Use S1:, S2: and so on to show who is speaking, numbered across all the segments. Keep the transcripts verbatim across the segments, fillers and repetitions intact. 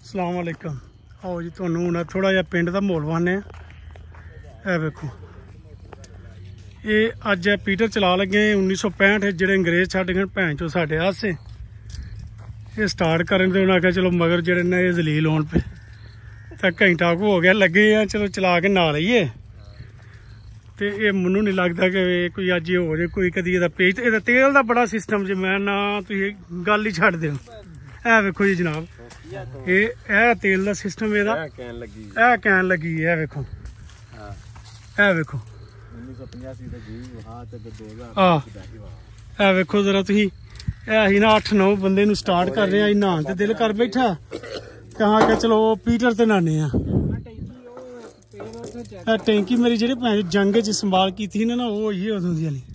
S1: अस्सलाम वालेकुम। आओ जी तुहानू हुण थोड़ा जिहा पिंड दा माहौल वहाने ए वेखो ये अज पीटर चला लगे उन्नीस सौ पैंठ जेह्ड़े अंग्रेज छड्ड गए भैन चो साढ़े आस्ते ये स्टार्ट करन ते उन्हें आखेआ चलो मगर जेह्ड़े ने ये जलील होन पे तो घंटा को हो गया लगे हैं चलो चला के ना लईए तो ये मैनू नहीं लगता कि कोई अज हो जाए कोई कदी एह्दा पेज एह्दा तेल का बड़ा सिस्टम जे मैं ना तुसीं गल ही छड्ड दिओ ए वेखो जी जनाब ये ए तेल का सिस्टम एह्दा ए कैन लगी है वेखो ए वेखो ए वेखो जरा तुसीं असीं ना अठ नौ बंदे नू स्टार्ट कर रहे हैं नहान ते दिल कर बैठा कहाँ के चलो पीटर ते नहाने आ टैंकी मेरी जी भैन जंग च संभाल की थी ना वो ही उदों दी वाली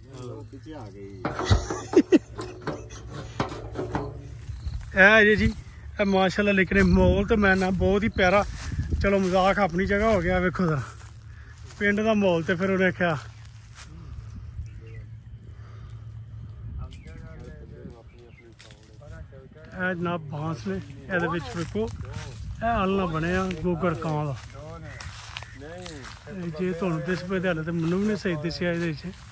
S1: है जी माशाल्लाह लेकिन माहौल तो मैं ना बहुत ही प्यारा चलो मजाक अपनी जगह हो गया वेखो जरा पिंड का माहौल तो फिर उन्हें आख्या जनाब बांस ने ये वेखो ए आलना बनया गोगर कां का जे तुहानू दिस पे हाले तो मैनू भी नहीं सही दसिया ये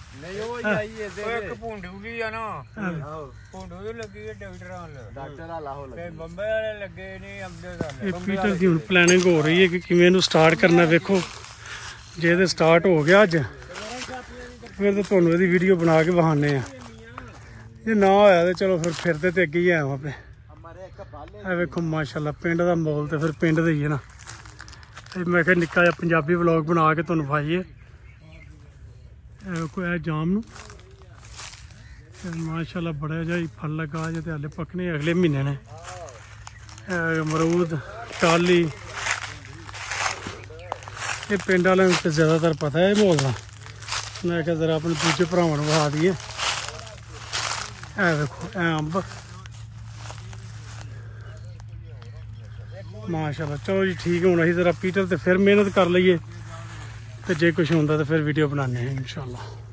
S1: पीटर की हुण प्लैनिंग हो रही है कि किवें इहनू स्टार्ट करना वेखो जे ते स्टार्ट हो गया अज फिर तो तुहानू इहदी वीडियो बना के विखाने आ जे ना होया तो चलो फिर फिरते तो अगे ही आए अपने वेखो माशाल्लाह पिंड का माहौल तो फिर पिंड का ही है ना मैं क्या निक्का जिहा पंजाबी व्लॉग बना के तुहानू विखाइए कोई जाम नू माशाल्लाह बड़ा जिहा फल लगा जे ते हाले पकने अगले महीने ने अमरूद टाली ये पिंड वाले तो ज़्यादातर पता है माहौल का मैं क्या जरा अपने दूजे भरावां नू विखा दईए ए देखो ए अंब माशाल्लाह चलो जी ठीक है हुण असीं जरा पीटर ते फिर मेहनत कर लईए तो जे कुछ होंदा तो फिर वीडियो बनाने इंशाअल्लाह।